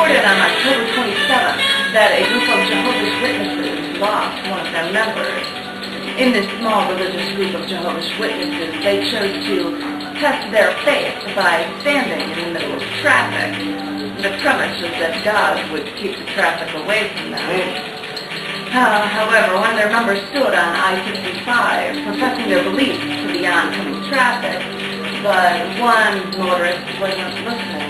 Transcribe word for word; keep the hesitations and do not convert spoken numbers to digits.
reported on October twenty-seventh that a group of Jehovah's Witnesses lost one of their members. In this small religious group of Jehovah's Witnesses, they chose to test their faith by standing in the middle of traffic. The premise was that God would keep the traffic away from them. Uh, however, one of their members stood on I sixty-five, professing their beliefs to the oncoming traffic, but one motorist wasn't listening.